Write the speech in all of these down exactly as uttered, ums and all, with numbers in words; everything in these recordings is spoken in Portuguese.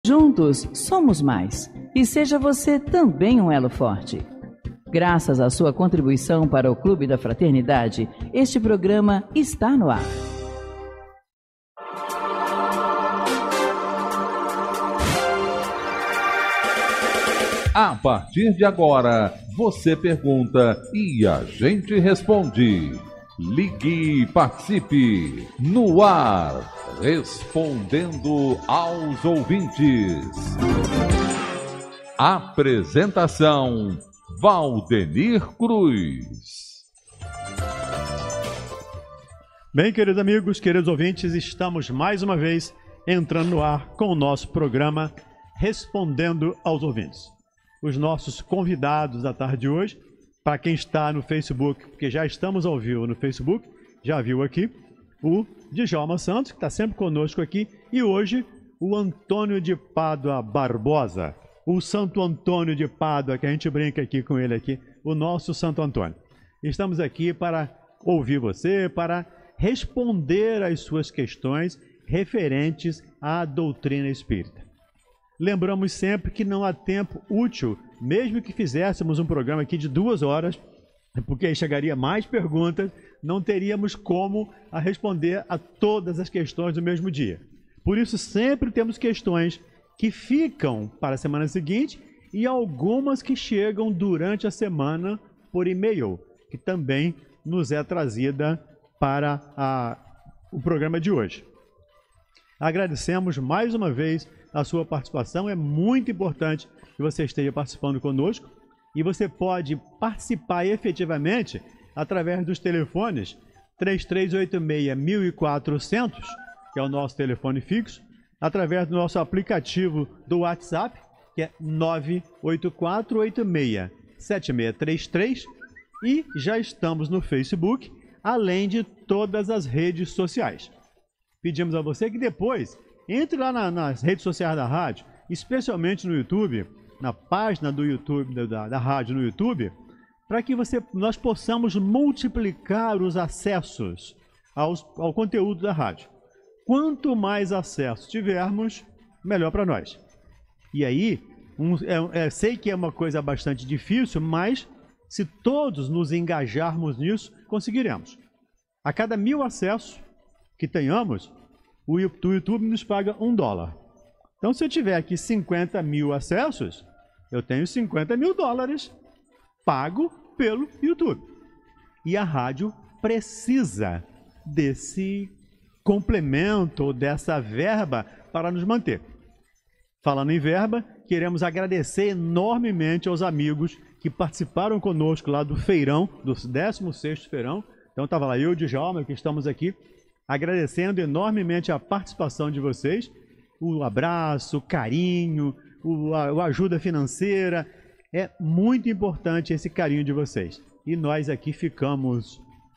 Juntos somos mais. E seja você também um elo forte. Graças à sua contribuição para o Clube da Fraternidade, este programa está no ar. A partir de agora, você pergunta e a gente responde. Ligue e participe no ar, respondendo aos ouvintes. Apresentação: Valdenir Cruz. Bem, queridos amigos, queridos ouvintes, estamos mais uma vez entrando no ar com o nosso programa Respondendo aos Ouvintes. Os nossos convidados da tarde de hoje, para quem está no Facebook, porque já estamos ao vivo no Facebook, já viu aqui, o Djalma Santos, que está sempre conosco aqui, e hoje o Antônio de Pádua Barbosa, o Santo Antônio de Pádua, que a gente brinca aqui com ele aqui, o nosso Santo Antônio. Estamos aqui para ouvir você, para responder às suas questões referentes à doutrina espírita. Lembramos sempre que não há tempo útil, mesmo que fizéssemos um programa aqui de duas horas, porque aí chegaria mais perguntas, não teríamos como a responder a todas as questões do mesmo dia. Por isso, sempre temos questões que ficam para a semana seguinte e algumas que chegam durante a semana por e-mail, que também nos é trazida para a, o programa de hoje. Agradecemos mais uma vez a sua participação, é muito importante que você esteja participando conosco e você pode participar efetivamente através dos telefones três três oito seis, mil e quatrocentos, que é o nosso telefone fixo, através do nosso aplicativo do WhatsApp, que é nove oito quatro oito seis, sete seis três três, e já estamos no Facebook, além de todas as redes sociais. Pedimos a você que depois entre lá na, nas redes sociais da rádio, especialmente no YouTube, na página do YouTube, da, da rádio no YouTube, para que você, nós possamos multiplicar os acessos aos, ao conteúdo da rádio. Quanto mais acesso tivermos, melhor para nós. E aí, um, é, é, sei que é uma coisa bastante difícil, mas se todos nos engajarmos nisso, conseguiremos. A cada mil acessos que tenhamos, o YouTube nos paga um dólar. Então, se eu tiver aqui cinquenta mil acessos, eu tenho cinquenta mil dólares pago pelo YouTube. E a rádio precisa desse complemento, dessa verba para nos manter. Falando em verba, queremos agradecer enormemente aos amigos que participaram conosco lá do feirão, do décimo sexto feirão. Então, estava lá eu, Djalma, que estamos aqui, agradecendo enormemente a participação de vocês, o abraço, o carinho, o, a, a ajuda financeira. É muito importante esse carinho de vocês. E nós aqui ficamos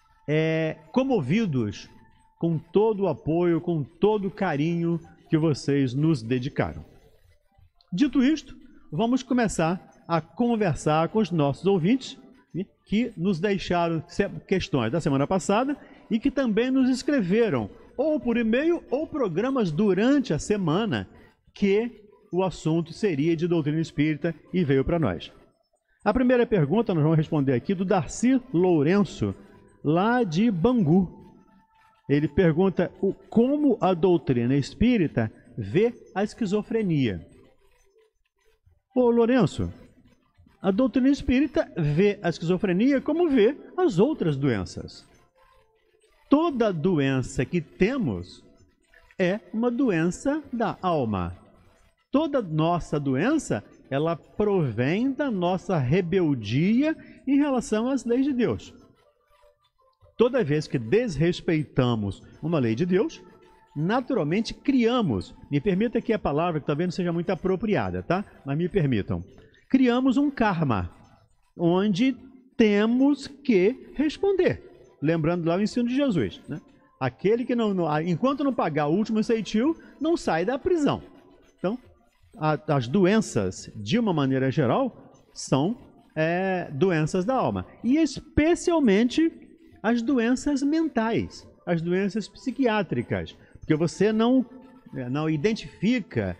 é, comovidos com todo o apoio, com todo o carinho que vocês nos dedicaram. Dito isto, vamos começar a conversar com os nossos ouvintes, né, que nos deixaram questões da semana passada e que também nos escreveram, ou por e-mail, ou programas durante a semana, que o assunto seria de doutrina espírita e veio para nós. A primeira pergunta nós vamos responder aqui do Darcy Lourenço, lá de Bangu. Ele pergunta o, como a doutrina espírita vê a esquizofrenia. Ô Lourenço, a doutrina espírita vê a esquizofrenia como vê as outras doenças. Toda doença que temos é uma doença da alma. Toda nossa doença, ela provém da nossa rebeldia em relação às leis de Deus. Toda vez que desrespeitamos uma lei de Deus, naturalmente criamos, me permita aqui a palavra que talvez não seja muito apropriada, tá? Mas me permitam. Criamos um karma, onde temos que responder. Lembrando lá o ensino de Jesus, né? Aquele que não, não, enquanto não pagar o último ceitil, não sai da prisão. Então, a, as doenças, de uma maneira geral, são é, doenças da alma. E especialmente as doenças mentais, as doenças psiquiátricas. Porque você não, não identifica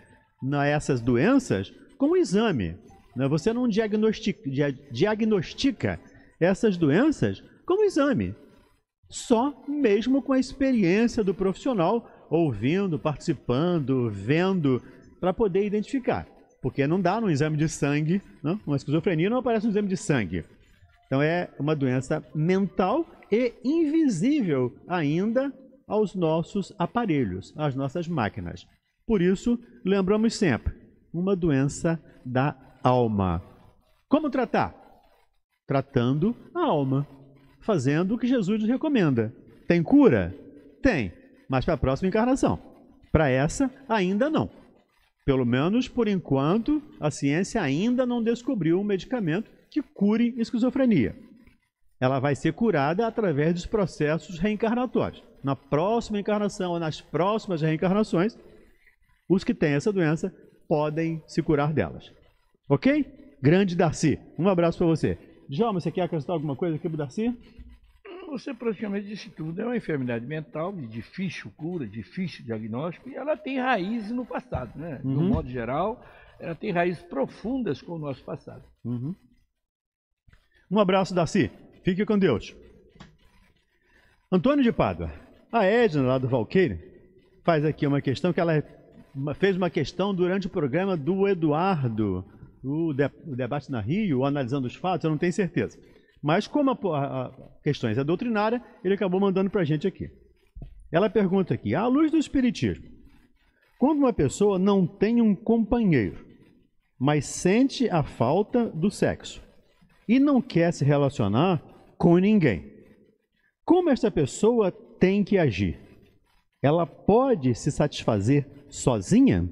a essas doenças com o exame. Né? Você não diagnostica, diagnostica essas doenças com o exame. Só mesmo com a experiência do profissional, ouvindo, participando, vendo, para poder identificar. Porque não dá no exame de sangue, não? Uma esquizofrenia não aparece no exame de sangue. Então é uma doença mental e invisível ainda aos nossos aparelhos, às nossas máquinas. Por isso, lembramos sempre, uma doença da alma. Como tratar? Tratando a alma, fazendo o que Jesus nos recomenda. Tem cura? Tem, mas para a próxima encarnação. Para essa, ainda não. Pelo menos, por enquanto, a ciência ainda não descobriu um medicamento que cure esquizofrenia. Ela vai ser curada através dos processos reencarnatórios. Na próxima encarnação ou nas próximas reencarnações, os que têm essa doença podem se curar delas. Ok? Grande Darcy, um abraço para você. Djalma, você quer acrescentar alguma coisa aqui para o Darcy? Você praticamente disse tudo. É uma enfermidade mental de difícil cura, difícil diagnóstico, e ela tem raízes no passado, né? Uhum. De um modo geral, ela tem raízes profundas com o nosso passado. Uhum. Um abraço, Darcy. Fique com Deus. Antônio de Pádua. A Edna, lá do Valqueire, faz aqui uma questão que ela fez uma questão durante o programa do Eduardo, o, de, o debate na Rio, ou analisando os fatos, eu não tenho certeza. Mas como a, a, a questões é doutrinária, ele acabou mandando para a gente aqui. Ela pergunta aqui, à luz do Espiritismo, quando uma pessoa não tem um companheiro, mas sente a falta do sexo, e não quer se relacionar com ninguém, como esta pessoa tem que agir? Ela pode se satisfazer sozinha?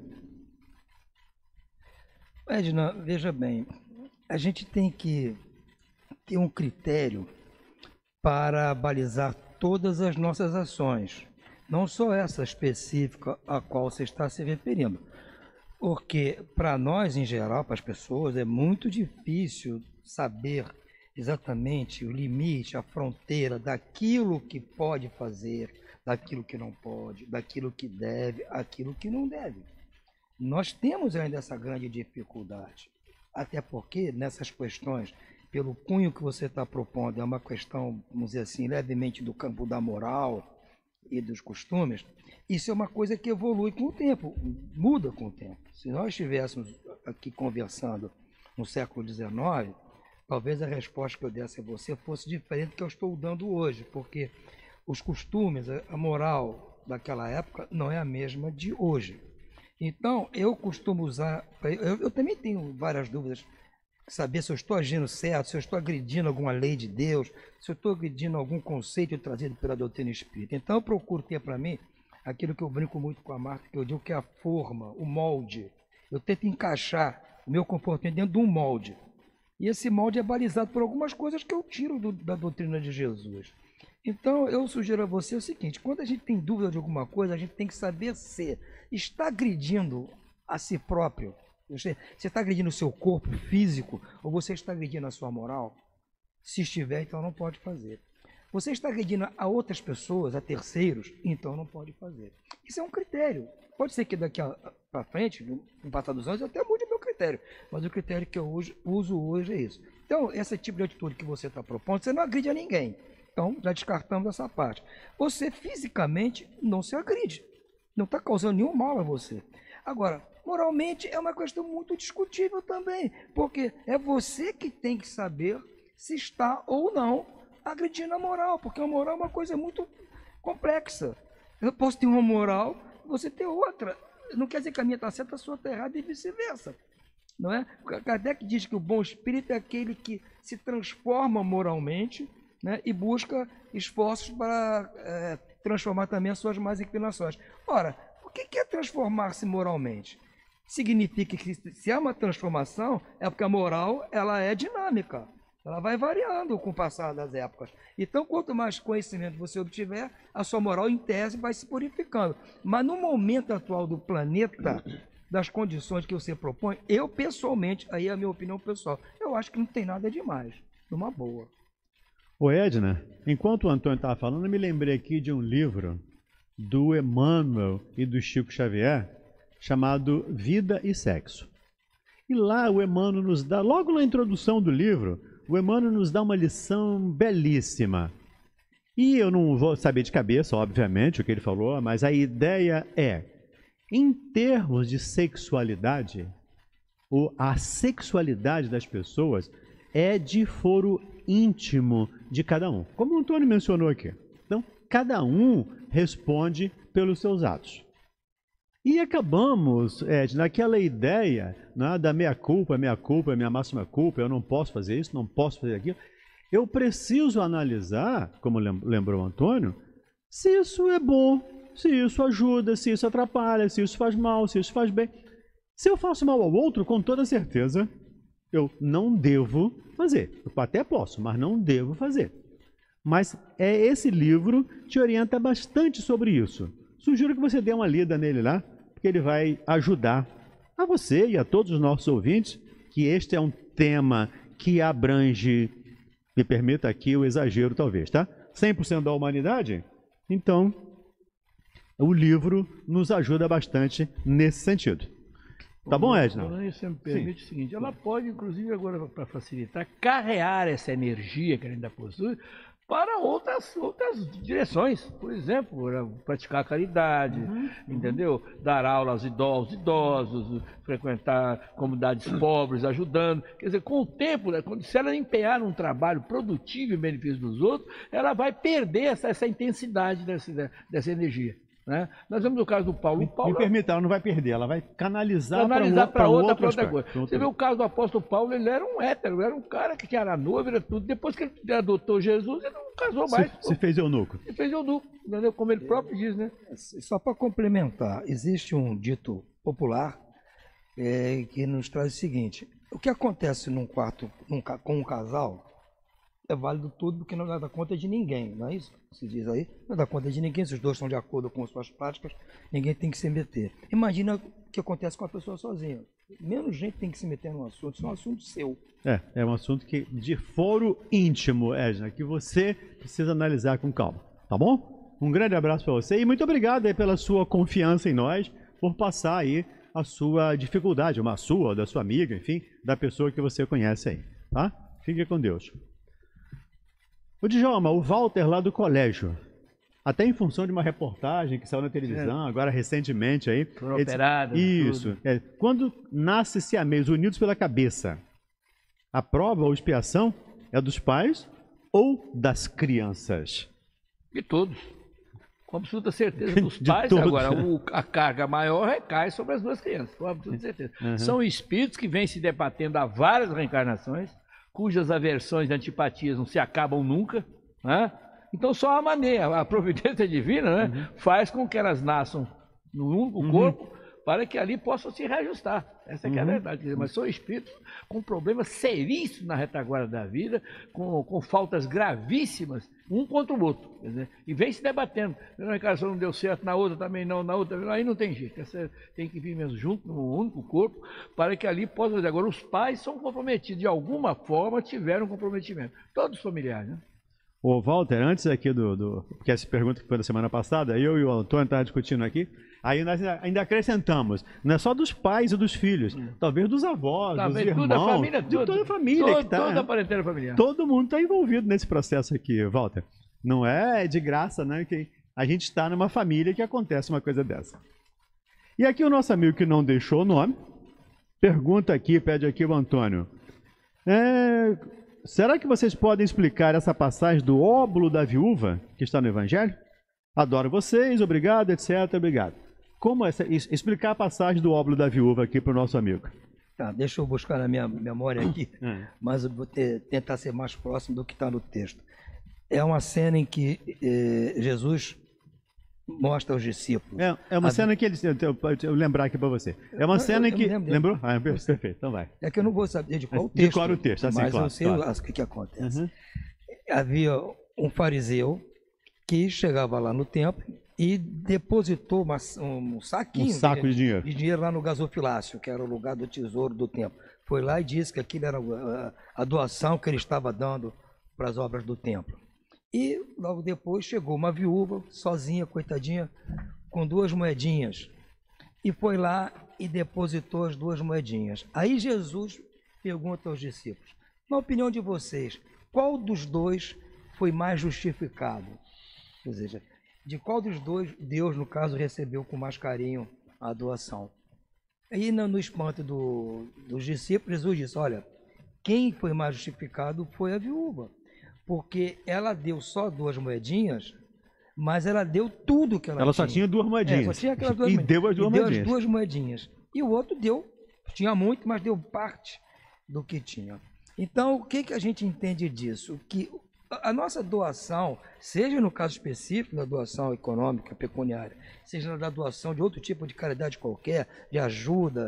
Edna, veja bem, a gente tem que ter um critério para balizar todas as nossas ações, não só essa específica a qual você está se referindo, porque para nós, em geral, para as pessoas, é muito difícil saber exatamente o limite, a fronteira daquilo que pode fazer, daquilo que não pode, daquilo que deve, aquilo que não deve. Nós temos ainda essa grande dificuldade, até porque nessas questões, pelo cunho que você está propondo, é uma questão, vamos dizer assim, levemente do campo da moral e dos costumes, isso é uma coisa que evolui com o tempo, muda com o tempo. Se nós estivéssemos aqui conversando no século dezenove, talvez a resposta que eu desse a você fosse diferente do que eu estou dando hoje, porque os costumes, a moral daquela época não é a mesma de hoje. Então, eu costumo usar, eu, eu também tenho várias dúvidas, saber se eu estou agindo certo, se eu estou agredindo alguma lei de Deus, se eu estou agredindo algum conceito trazido pela doutrina espírita. Então, eu procuro ter para mim aquilo que eu brinco muito com a Marta, que eu digo que é a forma, o molde. Eu tento encaixar o meu comportamento dentro de um molde. E esse molde é balizado por algumas coisas que eu tiro do, da doutrina de Jesus. Então, eu sugiro a você o seguinte, quando a gente tem dúvida de alguma coisa, a gente tem que saber se está agredindo a si próprio. Você, você está agredindo o seu corpo físico ou você está agredindo a sua moral? Se estiver, então não pode fazer. Você está agredindo a outras pessoas, a terceiros, então não pode fazer. Isso é um critério. Pode ser que daqui para frente, no passar dos anos, eu até mude o meu critério. Mas o critério que eu hoje, uso hoje é isso. Então, esse tipo de atitude que você está propondo, você não agride a ninguém. Então, já descartamos essa parte. Você fisicamente não se agride. Não está causando nenhum mal a você. Agora, moralmente é uma questão muito discutível também. Porque é você que tem que saber se está ou não agredindo a moral. Porque a moral é uma coisa muito complexa. Eu posso ter uma moral, você ter outra. Não quer dizer que a minha está certa, a sua está errada e vice-versa. Não é? Kardec diz que o bom espírito é aquele que se transforma moralmente, né, e busca esforços para é, transformar também as suas más inclinações. Ora, o que é transformar-se moralmente? Significa que se há uma transformação, é porque a moral ela é dinâmica. Ela vai variando com o passar das épocas. Então, quanto mais conhecimento você obtiver, a sua moral, em tese, vai se purificando. Mas no momento atual do planeta, das condições que você propõe, eu, pessoalmente, aí é a minha opinião pessoal, eu acho que não tem nada demais. Numa boa. Ô Edna, enquanto o Antônio estava falando, eu me lembrei aqui de um livro do Emmanuel e do Chico Xavier, chamado Vida e Sexo. E lá o Emmanuel nos dá, logo na introdução do livro, o Emmanuel nos dá uma lição belíssima. E eu não vou saber de cabeça, obviamente, o que ele falou, mas a ideia é, em termos de sexualidade, a sexualidade das pessoas é de foro íntimo de cada um. Como o Antônio mencionou aqui. Então, cada um responde pelos seus atos. E acabamos é, naquela ideia, né, da meia culpa, meia culpa, minha máxima culpa, eu não posso fazer isso, não posso fazer aquilo. Eu preciso analisar, como lembrou o Antônio, se isso é bom, se isso ajuda, se isso atrapalha, se isso faz mal, se isso faz bem. Se eu faço mal ao outro, com toda certeza, eu não devo fazer. Eu até posso, mas não devo fazer. Mas é, esse livro te orienta bastante sobre isso. Sugiro que você dê uma lida nele lá, porque ele vai ajudar a você e a todos os nossos ouvintes, que este é um tema que abrange, me permita aqui o exagero talvez, tá? cem por cento da humanidade? Então, o livro nos ajuda bastante nesse sentido. Tá bom, Edna? Você me permite Sim. o seguinte, ela pode, inclusive, agora para facilitar, carrear essa energia que ela ainda possui para outras, outras direções. Por exemplo, praticar a caridade, uhum. entendeu? Dar aula aos idosos, idosos, frequentar comunidades pobres, ajudando. Quer dizer, com o tempo, né, quando, se ela empenhar num trabalho produtivo em benefício dos outros, ela vai perder essa, essa intensidade dessa, dessa energia. Né? Nós vemos o caso do Paulo. Me, Paulo me permita, ela não vai perder, ela vai canalizar, canalizar para outra, outra, outra coisa. Outra. Você vê o caso do apóstolo Paulo, ele era um hétero, era um cara que era noivo, era tudo. Depois que ele adotou Jesus, ele não casou mais. Se, se fez eunuco. Se fez eunuco, entendeu? Como ele próprio diz, né? Só para complementar, existe um dito popular é, que nos traz o seguinte: o que acontece num quarto num, com um casal é válido tudo, porque não dá conta de ninguém, não é isso? Se diz aí, não dá conta de ninguém, se os dois estão de acordo com suas práticas, ninguém tem que se meter. Imagina o que acontece com a pessoa sozinha. Menos gente tem que se meter no assunto, isso é um assunto seu. É, é um assunto que, de foro íntimo, Edna, que você precisa analisar com calma, tá bom? Um grande abraço para você e muito obrigado aí pela sua confiança em nós, por passar aí a sua dificuldade, uma sua, da sua amiga, enfim, da pessoa que você conhece aí, tá? Fique com Deus. O Djalma, o Walter lá do colégio, até em função de uma reportagem que saiu na televisão, é. agora recentemente aí. Foram operados. Isso. É, quando nasce siamês unidos pela cabeça, a prova ou expiação é dos pais ou das crianças? De todos. Com absoluta certeza dos De pais. todos. Agora, o, a carga maior recai sobre as duas crianças, com absoluta certeza. Uhum. São espíritos que vêm se debatendo há várias reencarnações, cujas aversões e antipatias não se acabam nunca, né? Então só a maneira, a providência divina, né, uhum. faz com que elas nasçam no único uhum. corpo, para que ali possam se reajustar. Essa que uhum. é a verdade. Quer dizer, mas são espíritos com problemas seríssimos na retaguarda da vida, com, com faltas gravíssimas, um contra o outro. Quer dizer, e vem se debatendo. Na encarnação não deu certo, na outra também não, na outra aí não tem jeito. Essa tem que vir mesmo junto, no único corpo, para que ali possa fazer. Agora, os pais são comprometidos, de alguma forma tiveram comprometimento. Todos os familiares, né? Ô, Walter, antes aqui do, do... Porque essa pergunta que foi da semana passada, eu e o Antônio estavam discutindo aqui, aí nós ainda acrescentamos, não é só dos pais e dos filhos, hum. talvez dos avós, talvez dos irmãos, toda a família, de toda, toda a família toda, que tá, toda a parentela familiar. Todo mundo está envolvido nesse processo aqui, Walter. Não é de graça, né, que a gente está numa família que acontece uma coisa dessa. E aqui o nosso amigo que não deixou o nome, pergunta aqui, pede aqui o Antônio, é... será que vocês podem explicar essa passagem do óbolo da viúva que está no Evangelho? Adoro vocês, obrigado, etcétera. Obrigado. Como essa, explicar a passagem do óbolo da viúva aqui para o nosso amigo? Tá, deixa eu buscar na minha memória aqui, é. mas eu vou ter, tentar ser mais próximo do que está no texto. É uma cena em que eh, Jesus mostra aos discípulos. É, é uma a... cena que ele... Eu, eu lembrar aqui para você. É uma eu, cena eu, eu em que... Lembro, Lembrou? Ah, perfeito, então vai. É que eu não vou saber de qual de texto. De qual o texto, assim, mas claro, eu sei claro. o que, que acontece. Uhum. Havia um fariseu que chegava lá no templo e depositou uma, um saquinho um saco de, de, dinheiro. de dinheiro lá no gasofilácio, que era o lugar do tesouro do templo. Foi lá e disse que aquilo era a, a doação que ele estava dando para as obras do templo. E logo depois chegou uma viúva, sozinha, coitadinha, com duas moedinhas. e foi lá e depositou as duas moedinhas. Aí Jesus pergunta aos discípulos, na opinião de vocês, qual dos dois foi mais justificado? Ou seja, de qual dos dois Deus, no caso, recebeu com mais carinho a doação? Aí no, no espanto do, dos discípulos, Jesus disse, olha, quem foi mais justificado foi a viúva, porque ela deu só duas moedinhas, mas ela deu tudo que ela, ela tinha. Ela só tinha duas moedinhas. É, só tinha aquelas duas e moedinhas. deu as duas e deu moedinhas. as duas moedinhas. E o outro deu, tinha muito, mas deu parte do que tinha. Então, o que, que a gente entende disso? Que a nossa doação, seja no caso específico da doação econômica, pecuniária, seja da doação de outro tipo de caridade qualquer, de ajuda,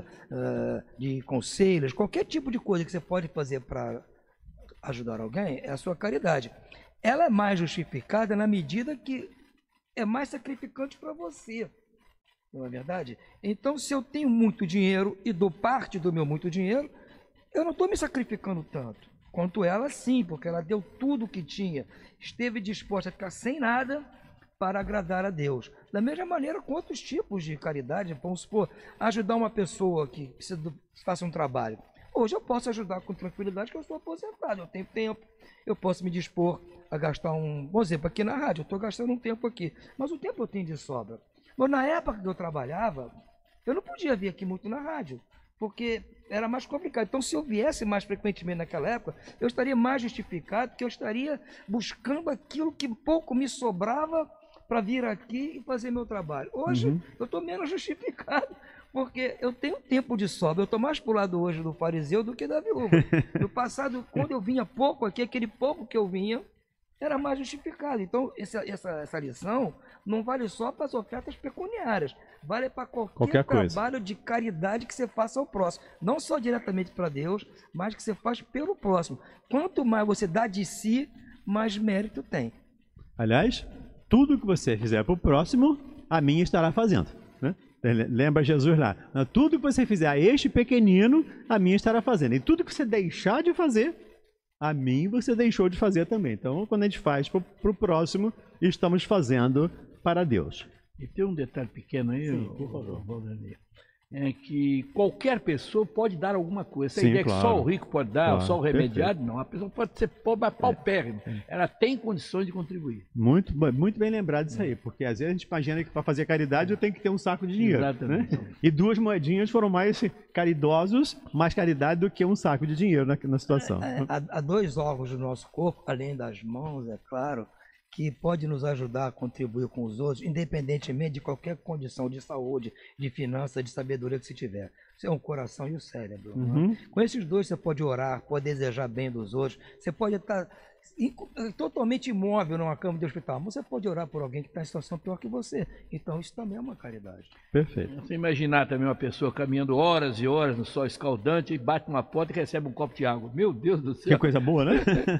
de conselhos, qualquer tipo de coisa que você pode fazer para ajudar alguém, é a sua caridade. Ela é mais justificada na medida que é mais sacrificante para você, não é verdade? Então, se eu tenho muito dinheiro e dou parte do meu muito dinheiro, eu não estou me sacrificando tanto quanto ela, sim, porque ela deu tudo o que tinha, esteve disposta a ficar sem nada para agradar a Deus. Da mesma maneira com outros tipos de caridade, vamos supor, ajudar uma pessoa que precisa do, faça um trabalho. Hoje eu posso ajudar com tranquilidade, porque eu estou aposentado, eu tenho tempo, eu posso me dispor a gastar um... Por exemplo, aqui na rádio, eu estou gastando um tempo aqui, mas o tempo eu tenho de sobra. Mas na época que eu trabalhava, eu não podia vir aqui muito na rádio, porque era mais complicado. Então, se eu viesse mais frequentemente naquela época, eu estaria mais justificado, porque eu estaria buscando aquilo que pouco me sobrava para vir aqui e fazer meu trabalho. Hoje, uhum. eu estou menos justificado, porque eu tenho tempo de sobra. Eu estou mais para o lado hoje do fariseu do que da viúva. No passado, quando eu vinha pouco aqui, aquele pouco que eu vinha, era mais justificado. Então, essa, essa, essa lição não vale só para as ofertas pecuniárias, vale para qualquer, qualquer trabalho coisa. de caridade que você faça ao próximo. Não só diretamente para Deus, mas que você faz pelo próximo. Quanto mais você dá de si, mais mérito tem. Aliás, tudo que você fizer para o próximo, a mim estará fazendo. Né? Lembra Jesus lá? Tudo que você fizer a este pequenino, a mim estará fazendo. E tudo que você deixar de fazer, a mim você deixou de fazer também. Então, quando a gente faz para o próximo, estamos fazendo para Deus. E tem um detalhe pequeno aí, Sim, por favor, Valdemir. É que qualquer pessoa pode dar alguma coisa. Essa Sim, ideia claro. que só o rico pode dar, Claro, só o remediado, perfeito. não. A pessoa pode ser pobre, paupérrima. É. Ela tem condições de contribuir. Muito, muito bem lembrado disso aí, porque às vezes a gente imagina que para fazer caridade eu tenho que ter um saco de dinheiro. Exatamente. Né? E duas moedinhas foram mais caridosos, mais caridade do que um saco de dinheiro na, na situação. É, é, há, há dois órgãos do nosso corpo, além das mãos, é claro, que pode nos ajudar a contribuir com os outros, independentemente de qualquer condição de saúde, de finança, de sabedoria que você tiver. Isso é o coração e o cérebro. Uhum. Né? Com esses dois você pode orar, pode desejar bem dos outros, você pode estar totalmente imóvel numa cama de hospital, mas você pode orar por alguém que está em situação pior que você. Então isso também é uma caridade. Perfeito. Você imaginar também uma pessoa caminhando horas e horas no sol escaldante e bate numa porta e recebe um copo de água. Meu Deus do céu. Que coisa boa, né?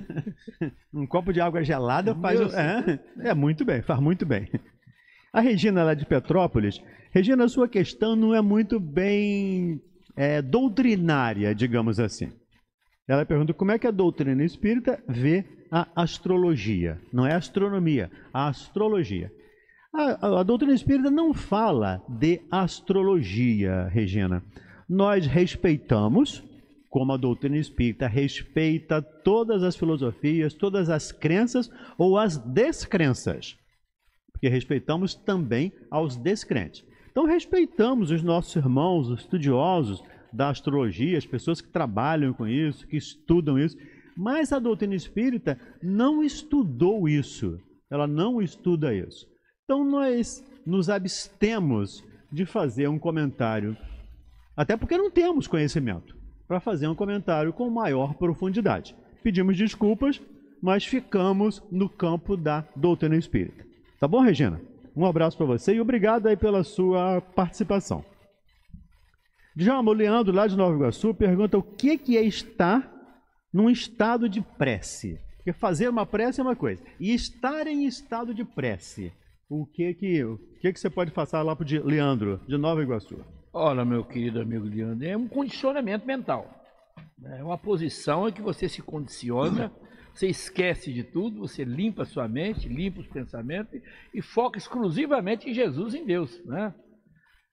Um copo de água gelada faz... É, é muito bem, faz muito bem. A Regina lá de Petrópolis. Regina, a sua questão não é muito bem é, doutrinária, digamos assim. Ela pergunta como é que a doutrina espírita vê a astrologia. Não é a astronomia, a astrologia. A, a, a doutrina espírita não fala de astrologia, Regina. Nós respeitamos, como a doutrina espírita respeita todas as filosofias, todas as crenças ou as descrenças. Porque respeitamos também aos descrentes. Então respeitamos os nossos irmãos, os estudiosos da astrologia, as pessoas que trabalham com isso, que estudam isso, mas a doutrina espírita não estudou isso, ela não estuda isso. Então nós nos abstemos de fazer um comentário, até porque não temos conhecimento para fazer um comentário com maior profundidade. Pedimos desculpas, mas ficamos no campo da doutrina espírita. Tá bom, Regina? Um abraço para você e obrigado aí pela sua participação. Djalma, o Leandro, lá de Nova Iguaçu, pergunta o que, que é estar num estado de prece. Porque fazer uma prece é uma coisa. E estar em estado de prece, o que que, o que, que você pode passar lá para o Leandro, de Nova Iguaçu? Olha, meu querido amigo Leandro, é um condicionamento mental. É uma posição em que você se condiciona, você esquece de tudo, você limpa a sua mente, limpa os pensamentos e foca exclusivamente em Jesus, em Deus, né?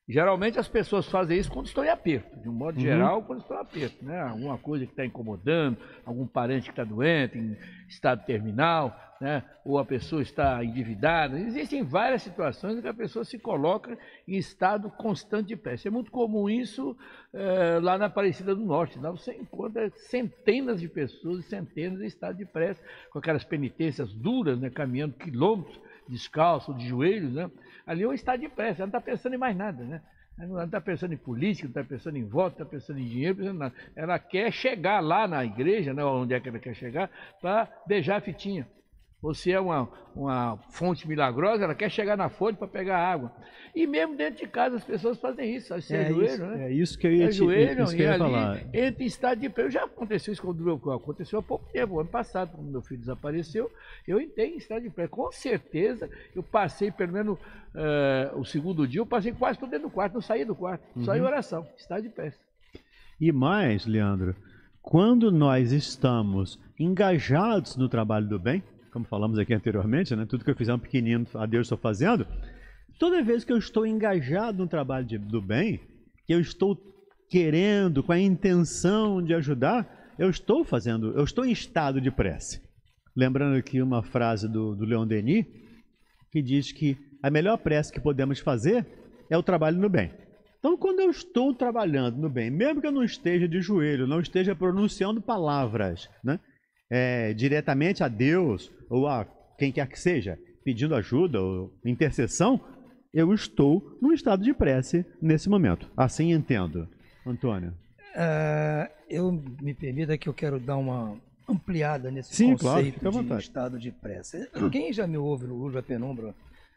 Geralmente as pessoas fazem isso quando estão em aperto, de um modo Uhum. geral, quando estão em aperto, né? Alguma coisa que está incomodando, algum parente que está doente, em estado terminal, né? Ou a pessoa está endividada. Existem várias situações em que a pessoa se coloca em estado constante de pressa. É muito comum isso eh, lá na Aparecida do Norte. Lá você encontra centenas de pessoas e centenas em estado de pressa, com aquelas penitências duras, né? Caminhando quilômetros, descalço, de joelhos, né? Ali é um estado de pressa, ela não está pensando em mais nada, né? Ela não está pensando em política, não está pensando em voto, não está pensando em dinheiro, pensando em nada. Ela quer chegar lá na igreja, né? Onde é que ela quer chegar, para beijar a fitinha. Ou se é uma, uma fonte milagrosa, ela quer chegar na fonte para pegar água. E mesmo dentro de casa as pessoas fazem isso, se É ajoelham, isso, né? é isso que eu ia, te, ajoelham isso que e eu ia ali falar. entra em estado de pressa. Já aconteceu isso quando aconteceu há pouco tempo, ano passado, quando meu filho desapareceu, eu entrei em estado de pressa. Com certeza, eu passei pelo menos uh, o segundo dia, eu passei quase por dentro do quarto, não saí do quarto, Uhum. só em oração, estado de pressa. E mais, Leandro, quando nós estamos engajados no trabalho do bem, como falamos aqui anteriormente, né? Tudo que eu fizer um pequenino, a Deus estou fazendo. Toda vez que eu estou engajado no trabalho de, do bem, que eu estou querendo, com a intenção de ajudar, eu estou fazendo, eu estou em estado de prece. Lembrando aqui uma frase do, do Leon Denis, que diz que a melhor prece que podemos fazer é o trabalho no bem. Então, quando eu estou trabalhando no bem, mesmo que eu não esteja de joelho, não esteja pronunciando palavras, né? É, diretamente a Deus ou a quem quer que seja, pedindo ajuda ou intercessão, eu estou num estado de prece nesse momento. Assim entendo. Antônio. Uh, eu me permita que eu quero dar uma ampliada nesse Sim, conceito claro, fica à de vontade. estado de prece. Quem já me ouve no Luz da Penumbra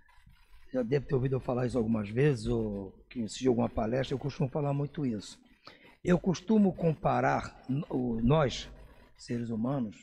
já deve ter ouvido eu falar isso algumas vezes, ou que assistiu alguma palestra, eu costumo falar muito isso. Eu costumo comparar o, nós, seres humanos,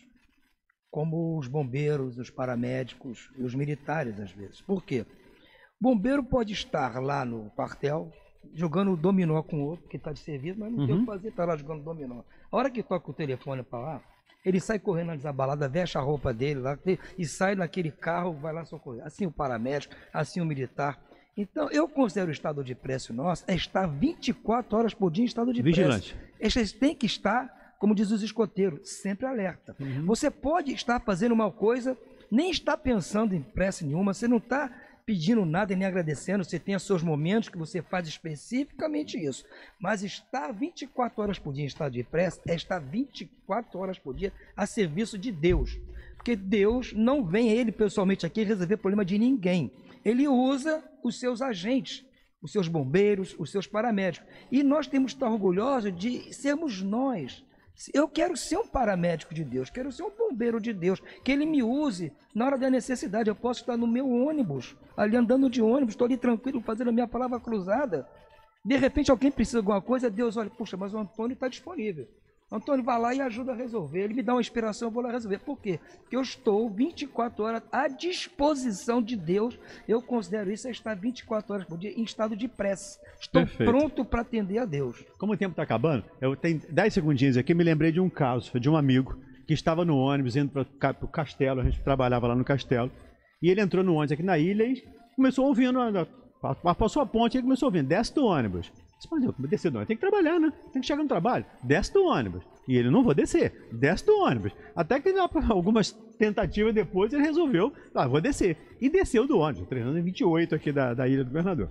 como os bombeiros, os paramédicos e os militares, às vezes. Por quê? O bombeiro pode estar lá no quartel, jogando dominó com o outro, que está de serviço, mas não Uhum. tem o que fazer, está lá jogando dominó. A hora que toca o telefone para lá, ele sai correndo na desabalada, veste a roupa dele lá e sai naquele carro, vai lá socorrer. Assim o paramédico, assim o militar. Então, eu considero o estado de prece nosso é estar vinte e quatro horas por dia em estado de Vigilante. prece. Este tem que estar, como diz os escoteiros, sempre alerta. Uhum. Você pode estar fazendo uma coisa, nem está pensando em prece nenhuma, você não está pedindo nada e nem agradecendo, você tem os seus momentos que você faz especificamente isso. Mas estar vinte e quatro horas por dia em estado de prece é estar vinte e quatro horas por dia a serviço de Deus. Porque Deus não vem ele pessoalmente aqui resolver problema de ninguém. Ele usa os seus agentes, os seus bombeiros, os seus paramédicos. E nós temos que estar orgulhosos de sermos nós. Eu quero ser um paramédico de Deus, quero ser um bombeiro de Deus, que Ele me use na hora da necessidade. Eu posso estar no meu ônibus, ali andando de ônibus, estou ali tranquilo, fazendo a minha palavra cruzada. De repente alguém precisa de alguma coisa, Deus olha, puxa, mas o Antônio está disponível. Antônio vai lá e ajuda a resolver. Ele me dá uma inspiração, eu vou lá resolver. Por quê? Porque eu estou vinte e quatro horas à disposição de Deus. Eu considero isso é estar vinte e quatro horas por dia em estado de prece. Estou Perfeito. pronto para atender a Deus. Como o tempo está acabando, eu tenho dez segundinhos aqui, me lembrei de um caso, de um amigo que estava no ônibus indo para o castelo, a gente trabalhava lá no castelo, e ele entrou no ônibus aqui na ilha e começou ouvindo, passou a ponte e ele começou ouvindo, desce do ônibus. Mas eu vou descer do ônibus, tem que trabalhar, né? Tem que chegar no trabalho. Desce do ônibus. E ele, não vou descer. Desce do ônibus. Até que algumas tentativas depois ele resolveu, ah, vou descer. E desceu do ônibus, treinando em vinte e oito aqui da, da Ilha do Governador.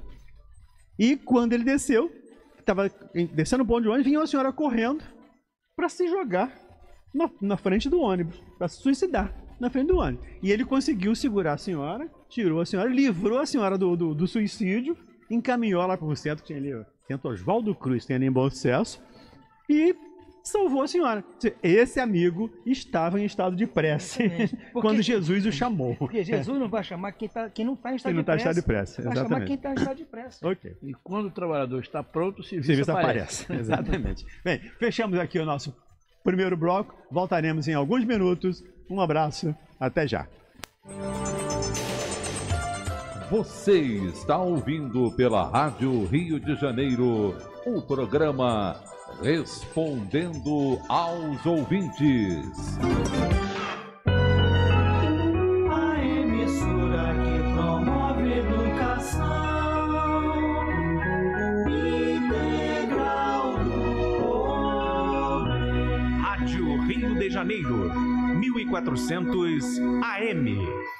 E quando ele desceu, estava descendo o ponto de ônibus, vinha uma senhora correndo para se jogar na, na frente do ônibus, para se suicidar na frente do ônibus. E ele conseguiu segurar a senhora, tirou a senhora, livrou a senhora do, do, do suicídio, encaminhou lá para o centro, que tinha ali, ó, Centro Oswaldo Cruz, tem ali em Bom Sucesso, e salvou a senhora. Esse amigo estava em estado de prece quando Jesus o chamou. Porque Jesus não vai chamar quem, tá, quem não está em estado, não de, tá em prece, estado de prece. vai Exatamente. chamar quem está em estado de prece. Ok. E quando o trabalhador está pronto, o serviço, O serviço aparece. aparece. Exatamente. Bem, fechamos aqui o nosso primeiro bloco. Voltaremos em alguns minutos. Um abraço. Até já. Você está ouvindo pela Rádio Rio de Janeiro o programa Respondendo aos Ouvintes. A emissora que promove educação. Rádio Rio de Janeiro, mil e quatrocentos A M.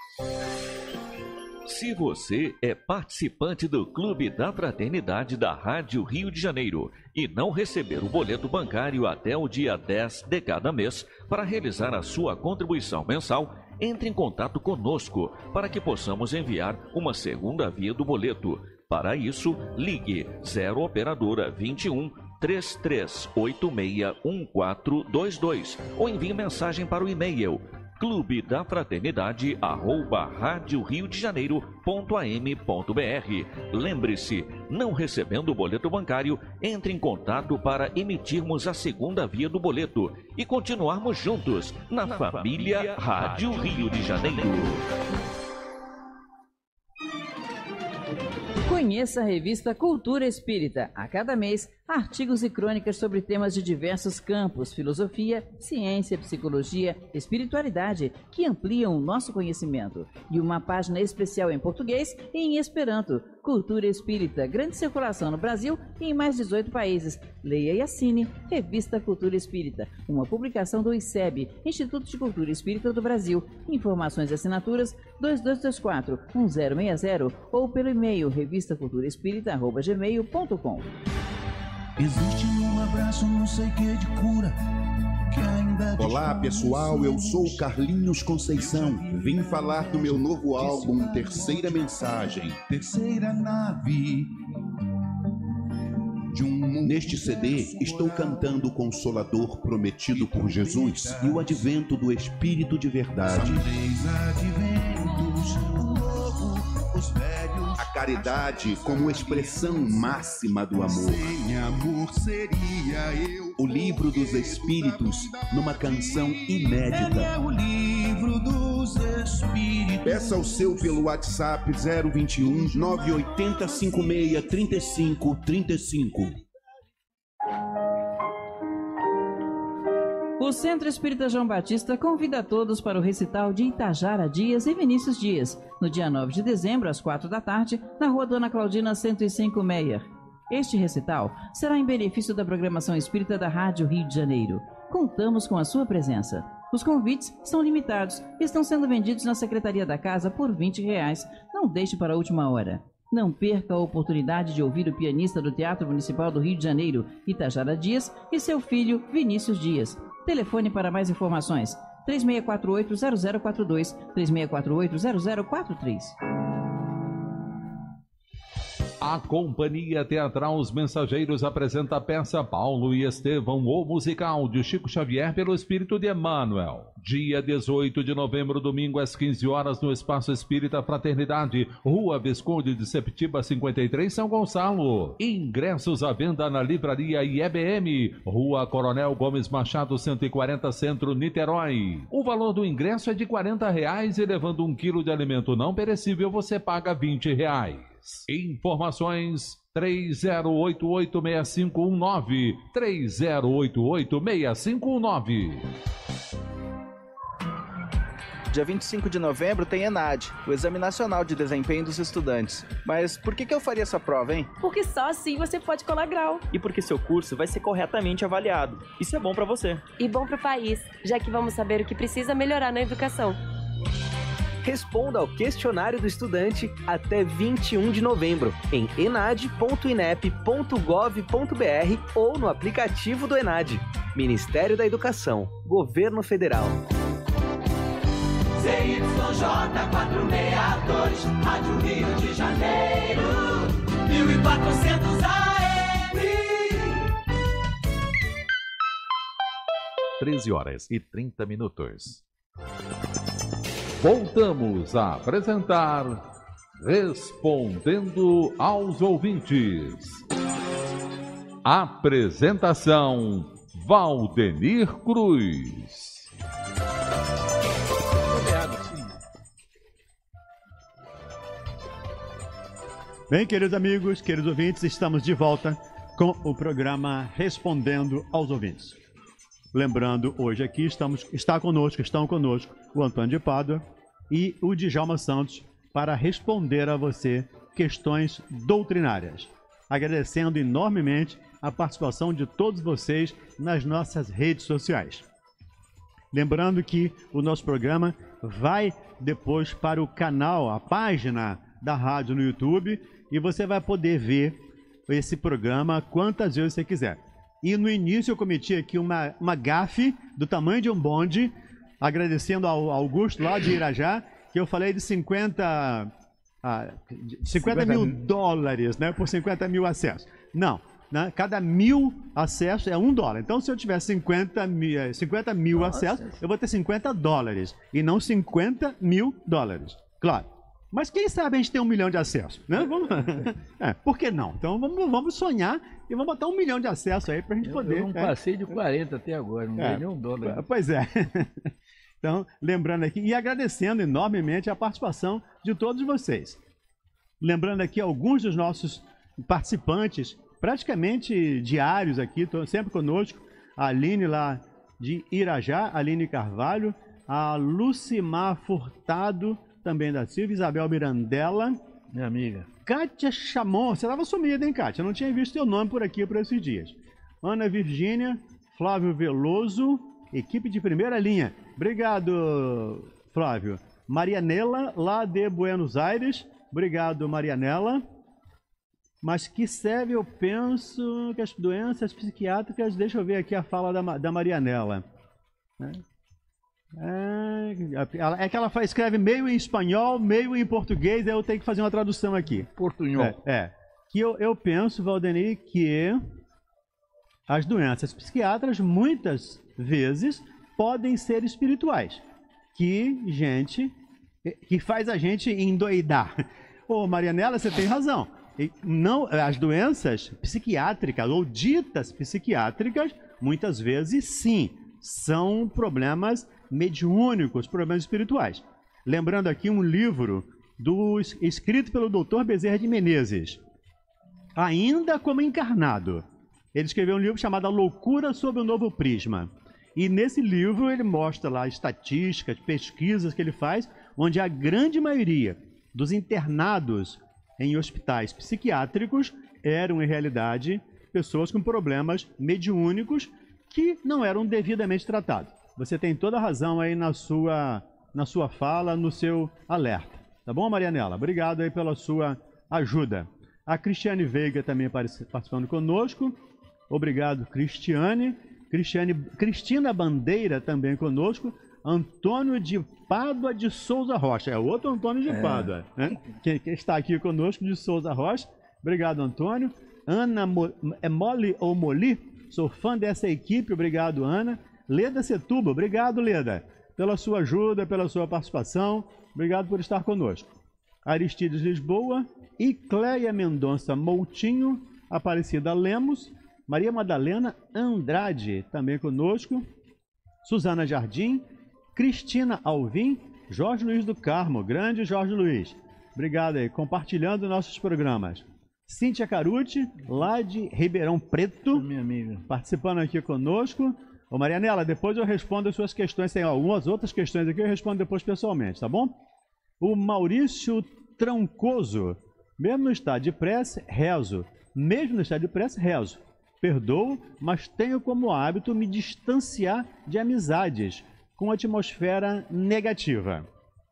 Se você é participante do Clube da Fraternidade da Rádio Rio de Janeiro e não receber o boleto bancário até o dia dez de cada mês para realizar a sua contribuição mensal, entre em contato conosco para que possamos enviar uma segunda via do boleto. Para isso, ligue zero operadora vinte e um, três três oito seis, um quatro dois dois ou envie mensagem para o e-mail clube da fraternidade arroba rádio rio de janeiro ponto a m ponto b r. Lembre-se, não recebendo o boleto bancário, entre em contato para emitirmos a segunda via do boleto e continuarmos juntos na, na família, família Rádio Rio de Janeiro. Conheça a revista Cultura Espírita. A cada mês, artigos e crônicas sobre temas de diversos campos, filosofia, ciência, psicologia, espiritualidade, que ampliam o nosso conhecimento. E uma página especial em português e em esperanto. Cultura Espírita, grande circulação no Brasil e em mais dezoito países. Leia e assine Revista Cultura Espírita, uma publicação do I C E B, Instituto de Cultura Espírita do Brasil. Informações e assinaturas dois dois dois quatro, um zero seis zero ou pelo e-mail revista cultura espírita arroba gmail ponto com. Existe um abraço, não sei que de cura. Olá pessoal, eu sou Carlinhos Conceição. Vim falar do meu novo álbum Terceira Mensagem. Terceira nave. De um... Neste C D, estou cantando o Consolador prometido por Jesus e o advento do Espírito de verdade. São três adventos, o novo, os velhos. A caridade como expressão máxima do amor. Sem amor seria eu. O livro dos Espíritos numa canção inédita. É o livro dos Espíritos. Peça o seu pelo WhatsApp zero vinte e um, nove oito zero, cinco seis, três cinco três cinco. O Centro Espírita João Batista convida a todos para o recital de Itajara Dias e Vinícius Dias, no dia nove de dezembro, às quatro da tarde, na rua Dona Claudina cento e cinco Meyer. Este recital será em benefício da programação espírita da Rádio Rio de Janeiro. Contamos com a sua presença. Os convites são limitados e estão sendo vendidos na Secretaria da Casa por vinte reais. Não deixe para a última hora. Não perca a oportunidade de ouvir o pianista do Teatro Municipal do Rio de Janeiro, Itajara Dias, e seu filho, Vinícius Dias. Telefone para mais informações, três seis quatro oito, zero zero quatro dois, três seis quatro oito, zero zero quatro três. A Companhia Teatral Os Mensageiros apresenta a peça Paulo e Estevão, o musical de Chico Xavier pelo Espírito de Emmanuel. Dia dezoito de novembro, domingo, às quinze horas, no Espaço Espírita Fraternidade, Rua Visconde de Septiba, cinquenta e três, São Gonçalo. Ingressos à venda na Livraria I E B M, Rua Coronel Gomes Machado, cento e quarenta, Centro, Niterói. O valor do ingresso é de quarenta reais e levando um quilo de alimento não perecível, você paga vinte reais. Informações três zero oito oito, seis cinco um nove, três zero oito oito, seis cinco um nove. Dia vinte e cinco de novembro tem ENAD, o Exame Nacional de Desempenho dos Estudantes. Mas por que que eu faria essa prova, hein? Porque só assim você pode colar grau. E porque seu curso vai ser corretamente avaliado. Isso é bom pra você. E bom pro país, já que vamos saber o que precisa melhorar na educação. Responda ao questionário do estudante até vinte e um de novembro em enad ponto inep ponto gov ponto br ou no aplicativo do ENAD. Ministério da Educação, Governo Federal. Z Y J quatrocentos e sessenta e dois, Rádio Rio de Janeiro, mil e quatrocentos A M. treze horas e trinta minutos. Voltamos a apresentar Respondendo aos Ouvintes. Apresentação Valdenir Cruz. Bem, queridos amigos, queridos ouvintes, estamos de volta com o programa Respondendo aos Ouvintes. Lembrando, hoje aqui estamos, está conosco, estão conosco o Antônio de Pádua e o Djalma Santos para responder a você questões doutrinárias. Agradecendo enormemente a participação de todos vocês nas nossas redes sociais. Lembrando que o nosso programa vai depois para o canal, a página da rádio no YouTube, e você vai poder ver esse programa quantas vezes você quiser. E no início eu cometi aqui uma, uma gafe do tamanho de um bonde, agradecendo ao Augusto lá de Irajá, que eu falei de cinquenta, ah, cinquenta mil dólares, né, por cinquenta mil acessos. Não, né, cada mil acessos é um dólar. Então, se eu tiver cinquenta mil, cinquenta mil Nossa. acessos, eu vou ter cinquenta dólares e não cinquenta mil dólares. Claro. Mas quem sabe a gente tem um milhão de acessos, né? Vamos... É, por que não? Então vamos, vamos sonhar e vamos botar um milhão de acessos aí para a gente eu, poder... Eu não passei é. de quarenta até agora, não ganhei é. nenhum dólar. Pois é. Então, lembrando aqui e agradecendo enormemente a participação de todos vocês. Lembrando aqui alguns dos nossos participantes, praticamente diários aqui, sempre conosco, a Aline lá de Irajá, Aline Carvalho, a Lucimar Furtado, também da Silvia, Isabel Mirandela, minha amiga. Kátia Chamon, você estava sumida, hein, Kátia? Eu não tinha visto teu nome por aqui por esses dias. Ana Virgínia, Flávio Veloso, equipe de primeira linha. Obrigado, Flávio. Marianela, lá de Buenos Aires. Obrigado, Marianela. Mas que serve, eu penso, que as doenças psiquiátricas... Deixa eu ver aqui a fala da, da Marianela. É, é que ela faz, escreve meio em espanhol, meio em português, aí eu tenho que fazer uma tradução aqui. Portunhol. É, é. Que eu, eu penso, Valdeni, que as doenças psiquiátricas muitas vezes podem ser espirituais. Que gente, que faz a gente endoidar. Ô, Marianela, você tem razão. Não, as doenças psiquiátricas ou ditas psiquiátricas, muitas vezes sim, são problemas mediúnicos, problemas espirituais. Lembrando aqui um livro do, escrito pelo doutor Bezerra de Menezes, ainda como encarnado. Ele escreveu um livro chamado A Loucura sob o Novo Prisma. E nesse livro ele mostra lá estatísticas, pesquisas que ele faz, onde a grande maioria dos internados em hospitais psiquiátricos eram, em realidade, pessoas com problemas mediúnicos que não eram devidamente tratados. Você tem toda a razão aí na sua, na sua fala, no seu alerta. Tá bom, Marianela? Obrigado aí pela sua ajuda. A Cristiane Veiga também participando conosco. Obrigado, Cristiane. Cristiane. Cristina Bandeira também conosco. Antônio de Pádua de Souza Rocha. É outro Antônio de é. Pádua, né? Que, que está aqui conosco, de Souza Rocha. Obrigado, Antônio. Ana Mo, é Moli ou Moli? Sou fã dessa equipe. Obrigado, Ana. Leda Setuba, obrigado, Leda, pela sua ajuda, pela sua participação. Obrigado por estar conosco. Aristides Lisboa e Cléia Mendonça Moutinho, Aparecida Lemos, Maria Madalena Andrade, também conosco. Suzana Jardim, Cristina Alvim, Jorge Luiz do Carmo, grande Jorge Luiz. Obrigado aí, compartilhando nossos programas. Cíntia Caruti, lá de Ribeirão Preto, minha amiga, participando aqui conosco. Ô Marianela, depois eu respondo as suas questões, tem algumas outras questões aqui, eu respondo depois pessoalmente, tá bom? O Maurício Trancoso, mesmo no estado de prece, rezo. Mesmo no estado de prece, rezo. Perdoo, mas tenho como hábito me distanciar de amizades com atmosfera negativa.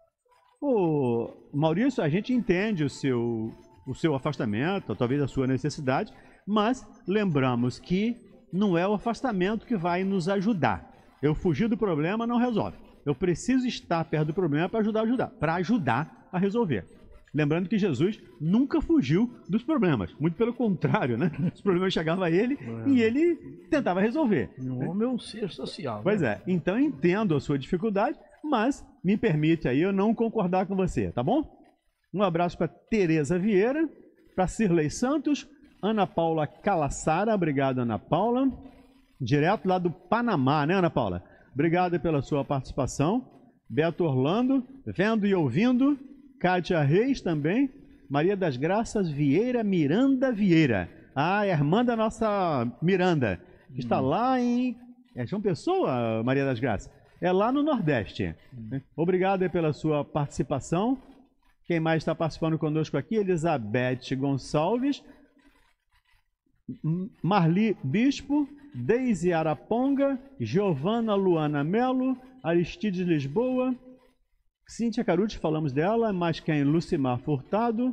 Ô Maurício, a gente entende o seu, o seu afastamento, talvez a sua necessidade, mas lembramos que não é o afastamento que vai nos ajudar. Eu fugir do problema não resolve. Eu preciso estar perto do problema para ajudar a ajudar, para ajudar a resolver. Lembrando que Jesus nunca fugiu dos problemas, muito pelo contrário, né? Os problemas chegavam a ele é. e ele tentava resolver. O homem é um ser social. Pois né? é, então entendo a sua dificuldade, mas me permite aí eu não concordar com você, tá bom? Um abraço para Tereza Vieira, para Cirlei Santos, Ana Paula Calassara, obrigado, Ana Paula. Direto lá do Panamá, né, Ana Paula? Obrigado pela sua participação. Beto Orlando, vendo e ouvindo. Kátia Reis também. Maria das Graças Vieira Miranda Vieira. Ah, é a irmã da nossa Miranda, que está hum. lá em... É João Pessoa, Maria das Graças? É lá no Nordeste. Hum. Obrigado pela sua participação. Quem mais está participando conosco aqui? Elizabeth Gonçalves. Marli Bispo, Deise Araponga, Giovana Luana Melo, Aristides Lisboa, Cíntia Carucci, falamos dela, mais quem? Lucimar Furtado,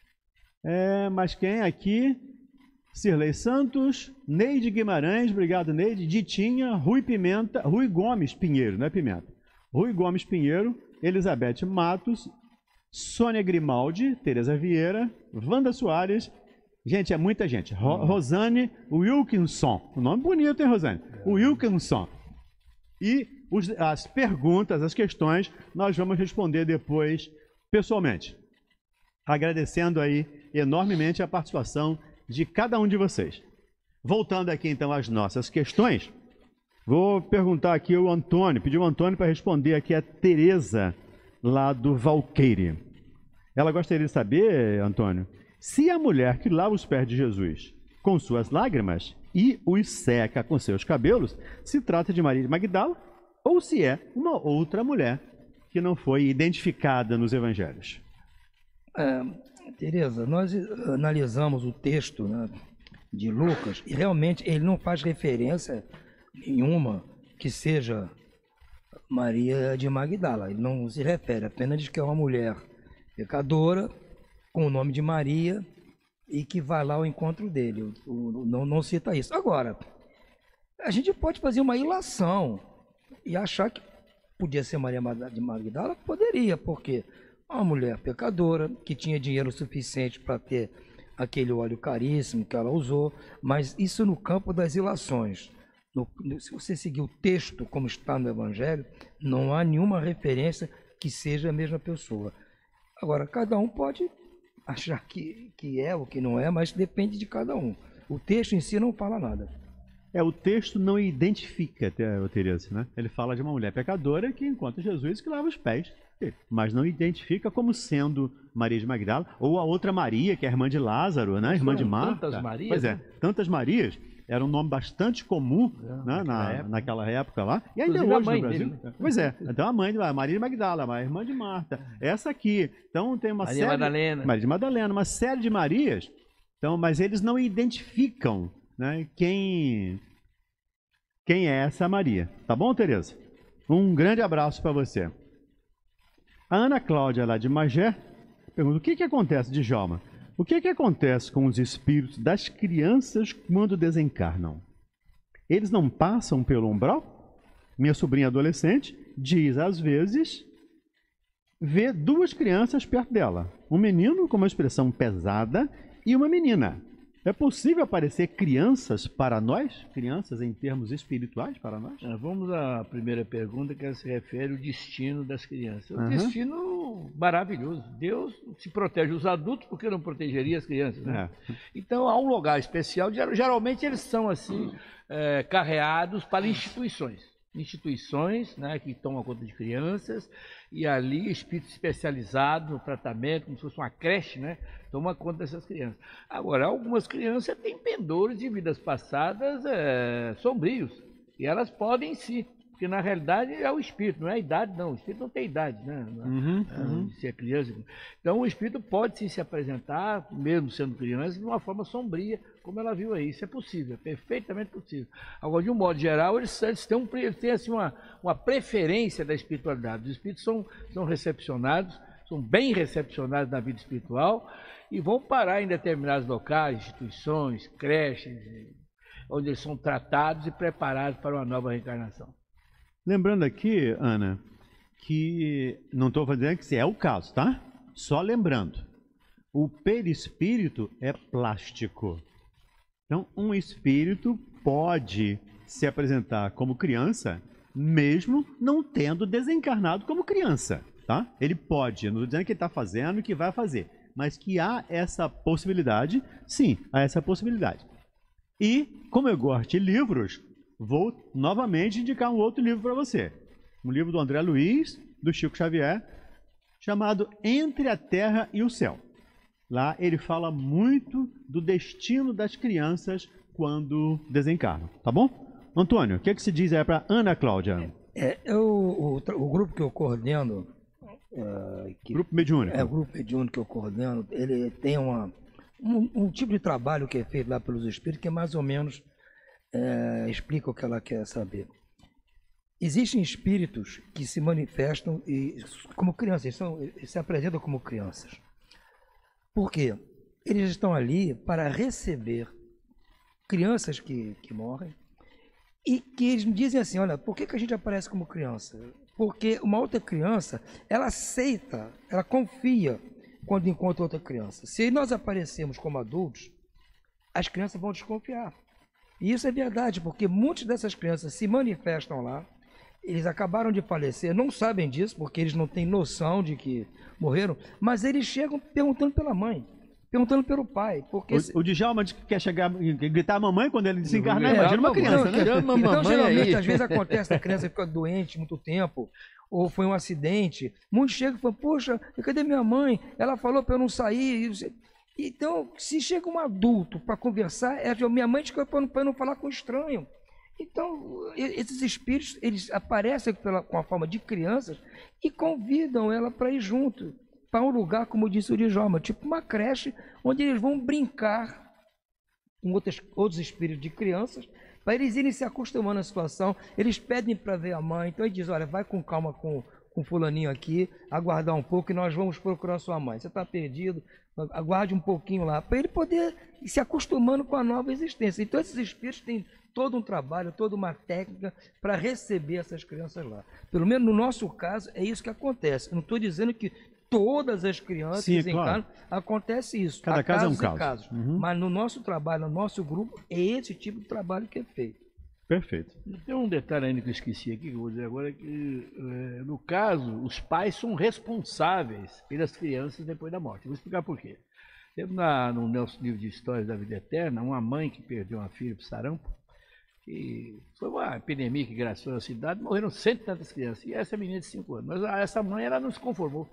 é, mais quem aqui? Cirlei Santos, Neide Guimarães, obrigado Neide, Ditinha, Rui Pimenta, Rui Gomes Pinheiro, não é Pimenta, Rui Gomes Pinheiro, Elizabeth Matos, Sônia Grimaldi, Tereza Vieira, Wanda Soares, gente, é muita gente, Ro Rosane Wilkinson, o nome bonito, hein, Rosane? Wilkinson. E os, as perguntas, as questões, nós vamos responder depois pessoalmente, agradecendo aí enormemente a participação de cada um de vocês. Voltando aqui então às nossas questões, vou perguntar aqui ao Antônio, pedir o Antônio para responder aqui a Tereza, lá do Valqueire. Ela gostaria de saber, Antônio, se a mulher que lava os pés de Jesus com suas lágrimas e os seca com seus cabelos, se trata de Maria de Magdala ou se é uma outra mulher que não foi identificada nos evangelhos. É, Tereza, nós analisamos o texto, né, de Lucas e realmente ele não faz referência nenhuma que seja Maria de Magdala. Ele não se refere, apenas diz que é uma mulher pecadora com o nome de Maria e que vai lá ao encontro dele. O, o, não, não cita isso. Agora, a gente pode fazer uma ilação e achar que podia ser Maria de Magdala? Poderia, porque uma mulher pecadora, que tinha dinheiro suficiente para ter aquele óleo caríssimo que ela usou, mas isso no campo das ilações. No, se você seguir o texto como está no Evangelho, não há nenhuma referência que seja a mesma pessoa. Agora, cada um pode achar que, que é ou que não é, mas depende de cada um. O texto em si não fala nada. É, o texto não identifica, Tereza, né? Ele fala de uma mulher pecadora que encontra Jesus que lava os pés, mas não identifica como sendo Maria de Magdala, ou a outra Maria, que é a irmã de Lázaro, né? Irmã de Marta. Tantas Marias, pois é, né? tantas Marias. Era um nome bastante comum, é, né? naquela, Na, época. naquela época lá. E ainda Inclusive hoje a mãe no Brasil. dele, né? Pois é, então a mãe de Maria de Magdala, a irmã de Marta. Essa aqui. Então tem uma Maria série... Madalena. Maria de Madalena, uma série de Marias. Então, mas eles não identificam, né, quem... quem é essa Maria. Tá bom, Tereza? Um grande abraço para você. A Ana Cláudia, lá de Magé, pergunta: o que, que acontece, Djalma? O que, que acontece com os espíritos das crianças quando desencarnam? Eles não passam pelo umbral? Minha sobrinha adolescente diz, às vezes, vê duas crianças perto dela. Um menino com uma expressão pesada e uma menina. É possível aparecer crianças para nós? Crianças em termos espirituais para nós? Vamos à primeira pergunta, que se refere ao destino das crianças. O Uhum. destino maravilhoso. Deus se protege os adultos, porque não protegeria as crianças, né? É. Então há um lugar especial. Geralmente eles são assim, é, carreados para instituições. Instituições, né, que tomam conta de crianças, e ali espíritos especializados no tratamento, como se fosse uma creche, né, toma conta dessas crianças. Agora, algumas crianças têm pendores de vidas passadas é, sombrios, e elas podem sim, porque na realidade é o espírito, não é a idade não, o espírito não tem idade, né, Uhum, é, uhum. de ser criança. Então o espírito pode sim se apresentar, mesmo sendo criança, de uma forma sombria, como ela viu aí. Isso é possível, é perfeitamente possível. Agora, de um modo geral, eles, eles têm, um, eles têm assim, uma, uma preferência da espiritualidade. Os espíritos são, são recepcionados, são bem recepcionados na vida espiritual e vão parar em determinados locais, instituições, creches, onde eles são tratados e preparados para uma nova reencarnação. Lembrando aqui, Ana, que não estou dizendo que é o caso, tá? Só lembrando, o perispírito é plástico. Então, um espírito pode se apresentar como criança, mesmo não tendo desencarnado como criança, tá? Ele pode, não estou dizendo que ele está fazendo e que vai fazer, mas que há essa possibilidade, sim, há essa possibilidade. E, como eu gosto de livros, vou novamente indicar um outro livro para você. Um livro do André Luiz, do Chico Xavier, chamado Entre a Terra e o Céu. Lá ele fala muito do destino das crianças quando desencarnam, tá bom? Antônio, o que, é que se diz aí para Ana Cláudia? É, eu, o, o grupo que eu coordeno... É, que, grupo mediúnico. É, o grupo mediúnico que eu coordeno, ele tem uma, um, um tipo de trabalho que é feito lá pelos espíritos que é mais ou menos... É, explica o que ela quer saber. existem espíritos que se manifestam e, como crianças, eles, são, eles se apresentam como crianças. Por quê? Eles estão ali para receber crianças que, que morrem e que eles me dizem assim, olha, por que, que a gente aparece como criança? Porque uma outra criança, ela aceita, ela confia quando encontra outra criança. Se nós aparecemos como adultos, as crianças vão desconfiar. E isso é verdade, porque muitas dessas crianças se manifestam lá, eles acabaram de falecer, não sabem disso, porque eles não têm noção de que morreram, mas eles chegam perguntando pela mãe, perguntando pelo pai. Porque o, o Djalma quer chegar e gritar a mamãe quando ele desencarnar, é, imagina uma criança, né? Então, então geralmente, às vezes acontece, a criança fica doente muito tempo, ou foi um acidente, muitos chegam e falam, poxa, cadê minha mãe? Ela falou para eu não sair. Então, se chega um adulto para conversar, é a minha mãe diz para eu não falar com estranho. Então, esses espíritos, eles aparecem pela, com a forma de crianças e convidam ela para ir junto, para um lugar, como disse o Djalma, tipo uma creche, onde eles vão brincar com outros, outros espíritos de crianças, para eles irem se acostumando à situação. Eles pedem para ver a mãe, então ele diz, olha, vai com calma com com fulaninho aqui, aguardar um pouco e nós vamos procurar sua mãe. Você está perdido, aguarde um pouquinho lá, para ele poder ir se acostumando com a nova existência. Então esses espíritos têm todo um trabalho, toda uma técnica para receber essas crianças lá. Pelo menos no nosso caso, é isso que acontece. Eu não estou dizendo que todas as crianças Sim, é desencarnam, claro. Acontece isso. Cada Há caso é um casos e caso. casos. Uhum. Mas no nosso trabalho, no nosso grupo, é esse tipo de trabalho que é feito. Perfeito. Tem um detalhe ainda que eu esqueci aqui, que eu vou dizer agora, que é, no caso, os pais são responsáveis pelas crianças depois da morte. Vou explicar por quê. Temos na, no nosso livro de Histórias da Vida Eterna, uma mãe que perdeu uma filha para sarampo, e foi uma epidemia que graçou a cidade, morreram cento e tantas crianças, e essa menina de cinco anos. Mas essa mãe, ela não se conformou.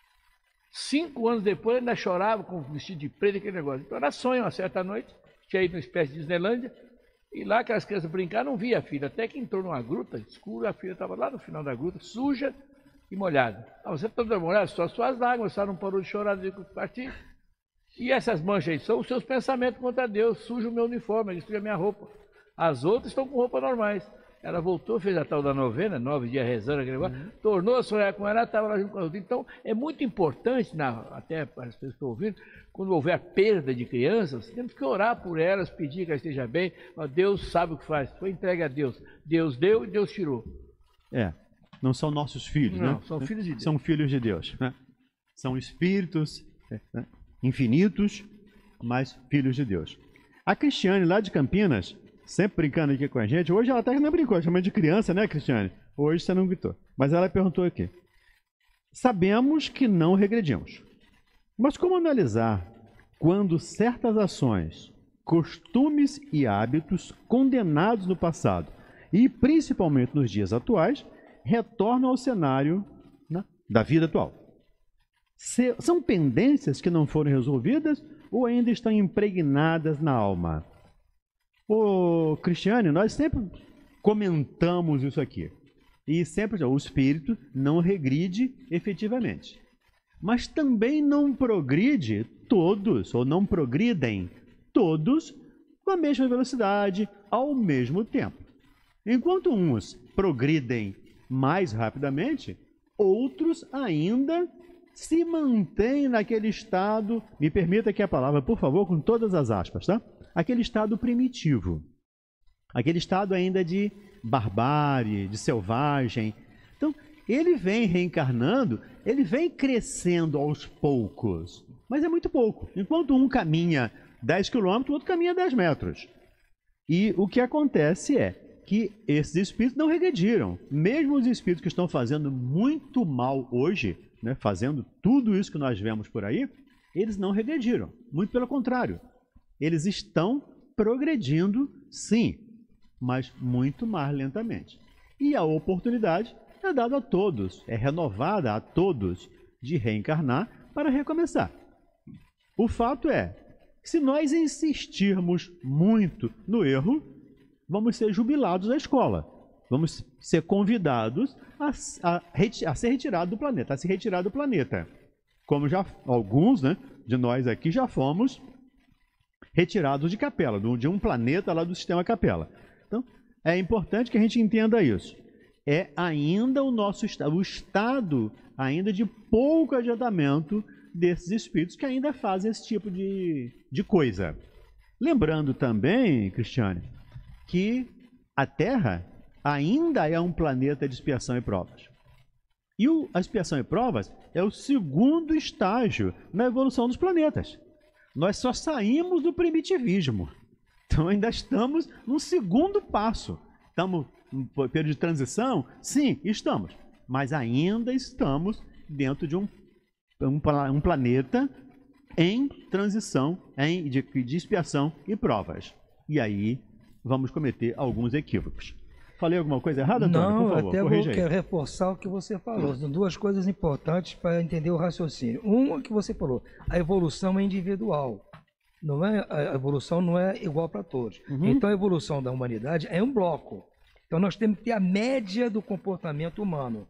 Cinco anos depois, ainda chorava com vestido de preto, aquele negócio. Então ela sonha uma certa noite, tinha ido numa espécie de Disneylândia, e lá que as crianças brincaram, não via a filha, até que entrou numa gruta escura, a filha estava lá no final da gruta, suja e molhada. Ah, você está toda molhada? Só suas lágrimas, só não parou de chorar desde que eu parti. E essas manchas aí são os seus pensamentos contra Deus, suja o meu uniforme, destruiu a minha roupa. As outras estão com roupas normais. Ela voltou, fez a tal da novena, nove dias rezando, aquele negócio, uhum. Tornou a sonhar com ela, estava lá junto com a outra. Então, é muito importante, na, até para as pessoas que estão ouvindo, quando houver perda de crianças, temos que orar por elas, pedir que ela esteja bem. Deus sabe o que faz, foi entregue a Deus. Deus deu e Deus tirou. É, não são nossos filhos, não, né? São filhos de Deus. São filhos de Deus, né? São espíritos né? infinitos, mas filhos de Deus. A Cristiane, lá de Campinas, sempre brincando aqui com a gente, hoje ela até não brincou, chama de criança, né, Cristiane? Hoje você não gritou. Mas ela perguntou aqui. Sabemos que não regredimos. Mas como analisar quando certas ações, costumes e hábitos condenados no passado, e principalmente nos dias atuais, retornam ao cenário né, da vida atual? Se, são pendências que não foram resolvidas ou ainda estão impregnadas na alma? Ô, Cristiane, nós sempre comentamos isso aqui. E sempre o espírito não regride efetivamente. Mas também não progride todos, ou não progridem todos com a mesma velocidade, ao mesmo tempo. Enquanto uns progridem mais rapidamente, outros ainda se mantêm naquele estado, me permita aqui a palavra, por favor, com todas as aspas, tá? Aquele estado primitivo, aquele estado ainda de barbárie, de selvagem. Então, ele vem reencarnando, ele vem crescendo aos poucos, mas é muito pouco. Enquanto um caminha dez quilômetros, o outro caminha dez metros. E o que acontece é que esses espíritos não regrediram. Mesmo os espíritos que estão fazendo muito mal hoje, né, fazendo tudo isso que nós vemos por aí, eles não regrediram. Muito pelo contrário. Eles estão progredindo, sim, mas muito mais lentamente. E a oportunidade é dada a todos, é renovada a todos de reencarnar para recomeçar. O fato é, se nós insistirmos muito no erro, vamos ser jubilados da escola. Vamos ser convidados a, a, a ser retirados do planeta, a se retirar do planeta. Como já alguns né, de nós aqui já fomos retirados de Capela, de um planeta lá do sistema Capela. Então, é importante que a gente entenda isso. é ainda o nosso estado, o estado ainda de pouco adiantamento desses espíritos que ainda fazem esse tipo de, de coisa. Lembrando também, Cristiane, que a Terra ainda é um planeta de expiação e provas. E o, a expiação e provas é o segundo estágio na evolução dos planetas. Nós só saímos do primitivismo. Então ainda estamos num segundo passo. Estamos num período de transição? Sim, estamos. Mas ainda estamos dentro de um, um, um planeta em transição, em, de, de expiação e provas. E aí vamos cometer alguns equívocos. Falei alguma coisa errada, Antônio? Não, por favor, até corrija vou aí. quero reforçar o que você falou. São duas coisas importantes para entender o raciocínio. Uma que você falou, a evolução é individual. Não é, a evolução não é igual para todos. Uhum. Então a evolução da humanidade é um bloco. Então nós temos que ter a média do comportamento humano.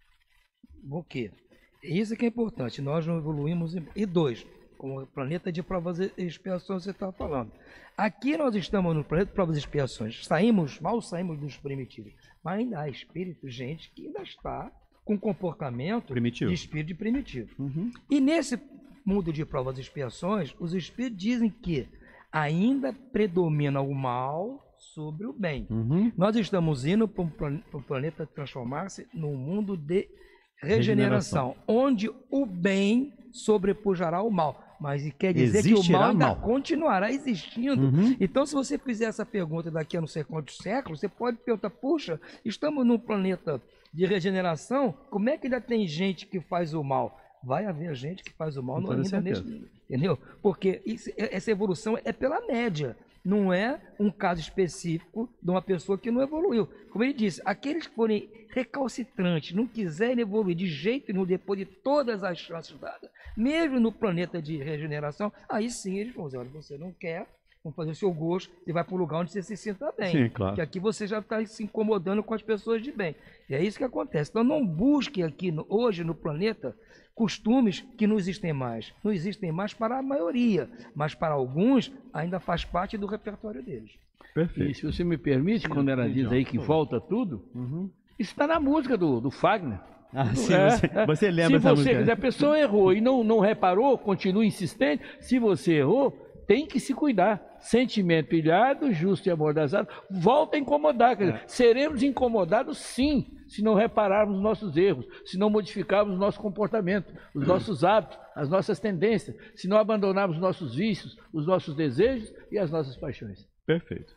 O quê? Isso que é importante. Nós não evoluímos. Em... E dois, como o planeta de provas e expiações você estava falando. Aqui nós estamos no planeta de provas e expiações. Saímos, mal saímos dos primitivos. Mas ainda há espírito, gente, que ainda está com comportamento primitivo. de espírito primitivo. Uhum. E nesse mundo de provas e expiações, os espíritos dizem que ainda predomina o mal sobre o bem. Uhum. Nós estamos indo para o planeta transformar-se num mundo de Regeneração. regeneração, onde o bem sobrepujará o mal. Mas quer dizer Existirá que o mal ainda mal. continuará existindo. Uhum. Então, se você fizer essa pergunta daqui a não sei quantos séculos, você pode perguntar, puxa, estamos num planeta de regeneração, como é que ainda tem gente que faz o mal? Vai haver gente que faz o mal no, ainda nesse, entendeu? Porque isso, essa evolução é pela média. Não é um caso específico de uma pessoa que não evoluiu. Como ele disse, aqueles que forem recalcitrantes, não quiserem evoluir de jeito nenhum depois de todas as chances dadas, mesmo no planeta de regeneração, aí sim eles vão dizer, olha, você não quer, vamos fazer o seu gosto, você vai para um lugar onde você se sinta bem. Sim, claro. Porque aqui você já está se incomodando com as pessoas de bem. E é isso que acontece. Então não busque aqui, no, hoje no planeta, costumes que não existem mais. Não existem mais para a maioria, mas para alguns ainda faz parte do repertório deles. Perfeito. E se você me permite, quando ela diz aí que falta tudo, uhum. isso está na música do, do Fagner. Ah, sim, É, você, é. você lembra se essa você, música? Se a pessoa errou e não, não reparou, continua insistente. Se você errou, tem que se cuidar. Sentimento ilhado, justo e amordazado, volta a incomodar. Quer dizer, É. seremos incomodados sim, se não repararmos os nossos erros, se não modificarmos o nosso comportamento, os nossos hábitos, as nossas tendências, se não abandonarmos os nossos vícios, os nossos desejos e as nossas paixões. Perfeito.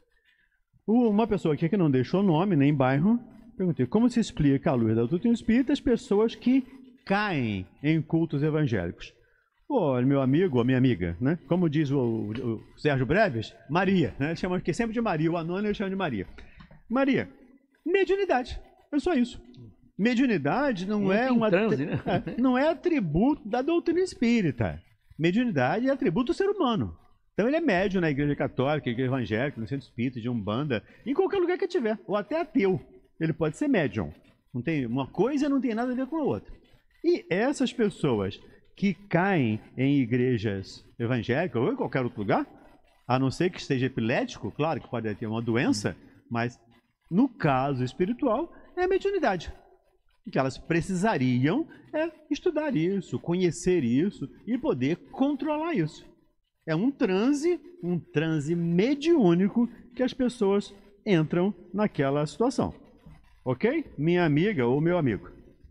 Uma pessoa aqui que não deixou nome nem bairro, perguntei, como se explica à luz da doutrina espírita as pessoas que caem em cultos evangélicos? Olha, meu amigo ou minha amiga, né? Como diz o, o, o Sérgio Breves, Maria, né? Ele chama aqui sempre de Maria, o anônimo ele chama de Maria. Maria, mediunidade, é só isso. Mediunidade não é, um transe, né? é, não é atributo da doutrina espírita. Mediunidade é atributo do ser humano. Então ele é médium na igreja católica, igreja evangélica, no centro espírita, de Umbanda, em qualquer lugar que tiver, ou até ateu. Ele pode ser médium. Não tem, uma coisa não tem nada a ver com a outra. E essas pessoas que caem em igrejas evangélicas ou em qualquer outro lugar, a não ser que esteja epilético, claro que pode ter uma doença, mas no caso espiritual é a mediunidade. O que elas precisariam é estudar isso, conhecer isso e poder controlar isso. É um transe, um transe mediúnico que as pessoas entram naquela situação. Ok? Minha amiga ou meu amigo.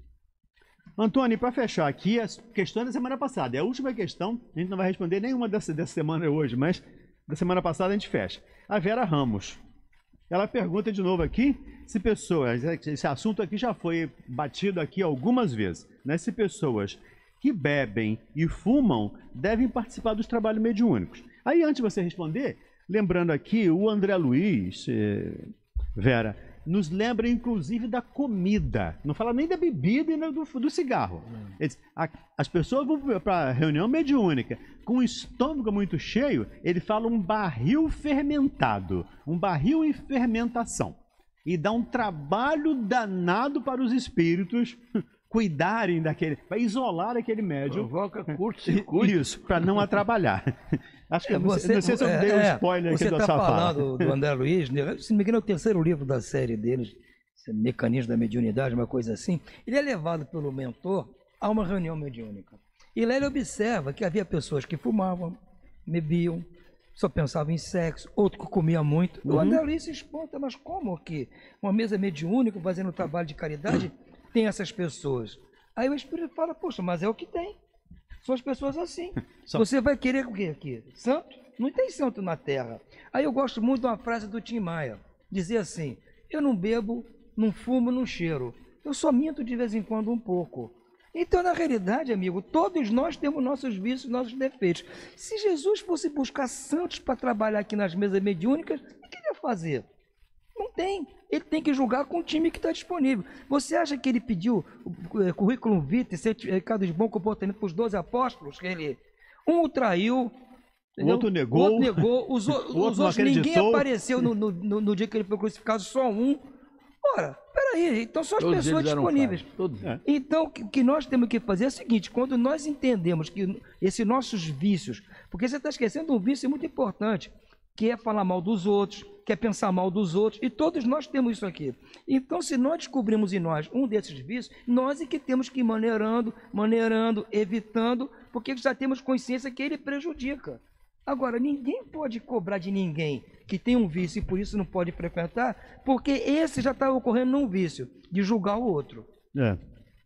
Antônio, para fechar aqui, as questões da semana passada. É a última questão, a gente não vai responder nenhuma dessa, dessa semana hoje, mas da semana passada a gente fecha. A Vera Ramos. Ela pergunta de novo aqui se pessoas, esse assunto aqui já foi batido aqui algumas vezes, né? Se pessoas que bebem e fumam devem participar dos trabalhos mediúnicos. Aí, antes de você responder, lembrando aqui, o André Luiz, eh, Vera, nos lembra inclusive da comida. Não fala nem da bebida e nem do, do cigarro. Ele diz, a, as pessoas vão para a reunião mediúnica com o estômago muito cheio, ele fala um barril fermentado, um barril em fermentação. E dá um trabalho danado para os espíritos cuidarem daquele, para isolar aquele médium. Provoca curto-circuito. Isso, para não atrapalhar. Acho que É, não, sei, você, não sei se eu é, dei um é, spoiler aqui você da tá sua fala. falando do André Luiz, né? Se não me engano é o terceiro livro da série deles, esse mecanismo da mediunidade, uma coisa assim, ele é levado pelo mentor a uma reunião mediúnica. E lá ele observa que havia pessoas que fumavam, bebiam, só pensavam em sexo, outro que comia muito. O André Luiz se espanta, mas como que uma mesa mediúnica fazendo trabalho de caridade tem essas pessoas? Aí o Espírito fala, poxa, mas é o que tem. São as pessoas assim. Só... Você vai querer o quê aqui? Santo? Não tem santo na Terra. Aí eu gosto muito de uma frase do Tim Maia. Dizia assim, eu não bebo, não fumo, não cheiro. Eu só minto de vez em quando um pouco. Então, na realidade, amigo, todos nós temos nossos vícios, nossos defeitos. Se Jesus fosse buscar santos para trabalhar aqui nas mesas mediúnicas, o que ele ia fazer? Não tem. Ele tem que julgar com o time que está disponível. Você acha que ele pediu o currículo vitae, certificado de bom comportamento para os doze apóstolos? Que ele, um o traiu, o outro negou, o outro negou, os, os outros ninguém apareceu no, no, no dia que ele foi crucificado, só um. Ora, peraí, então são as Todos pessoas disponíveis. É. Então, o que, que nós temos que fazer é o seguinte, quando nós entendemos que esses nossos vícios, porque você está esquecendo um vício muito importante, que é falar mal dos outros, que é pensar mal dos outros, e todos nós temos isso aqui. Então, se nós descobrimos em nós um desses vícios, nós é que temos que ir maneirando, maneirando, evitando, porque já temos consciência que ele prejudica. Agora, ninguém pode cobrar de ninguém que tem um vício e por isso não pode frequentar, porque esse já está ocorrendo num vício, de julgar o outro. É.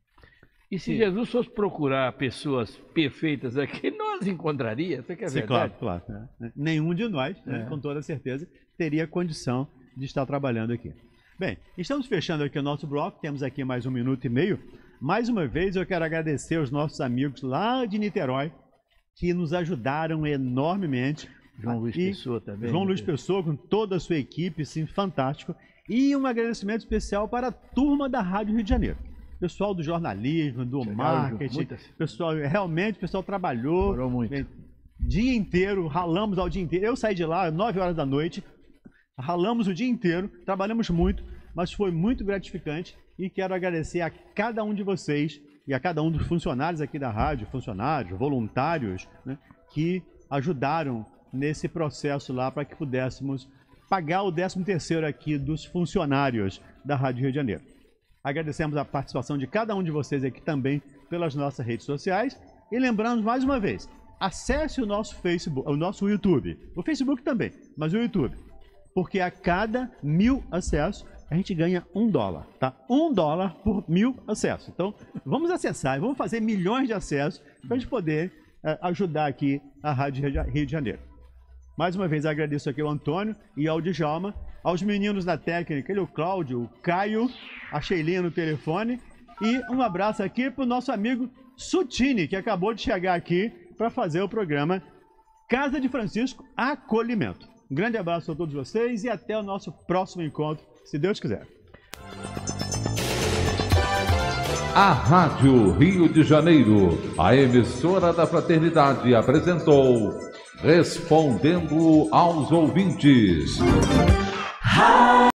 E se Sim. Jesus fosse procurar pessoas perfeitas aqui, nós encontraria? Você quer Sim, verdade? Claro, claro. É. Nenhum de nós, é. né, com toda certeza, teria condição de estar trabalhando aqui. Bem, estamos fechando aqui o nosso bloco, temos aqui mais um minuto e meio. Mais uma vez eu quero agradecer aos nossos amigos lá de Niterói, que nos ajudaram enormemente. João Luiz e Pessoa também. João Luiz Pessoa, com toda a sua equipe, sim, fantástico. E um agradecimento especial para a turma da Rádio Rio de Janeiro. Pessoal do jornalismo, do Chegaram, marketing, muitas... pessoal, realmente o pessoal trabalhou muito. dia inteiro, ralamos ao dia inteiro. Eu saí de lá nove horas da noite, ralamos o dia inteiro, trabalhamos muito, mas foi muito gratificante e quero agradecer a cada um de vocês e a cada um dos funcionários aqui da rádio, funcionários, voluntários, né, que ajudaram nesse processo lá para que pudéssemos pagar o décimo terceiro aqui dos funcionários da Rádio Rio de Janeiro. Agradecemos a participação de cada um de vocês aqui também pelas nossas redes sociais e lembramos mais uma vez, acesse o nosso Facebook, o nosso YouTube, o Facebook também, mas o YouTube, porque a cada mil acessos a gente ganha um dólar, tá? Um dólar por mil acessos. Então, vamos acessar, vamos fazer milhões de acessos para a gente poder uh, ajudar aqui a Rádio Rio de Janeiro. Mais uma vez, agradeço aqui ao Antônio e ao Djalma, aos meninos da técnica, ele, o Cláudio, o Caio, a Sheilinha no telefone, e um abraço aqui para o nosso amigo Sutini, que acabou de chegar aqui para fazer o programa Casa de Francisco Acolhimento. Um grande abraço a todos vocês e até o nosso próximo encontro, se Deus quiser. A Rádio Rio de Janeiro, a emissora da Fraternidade, apresentou Respondendo aos Ouvintes.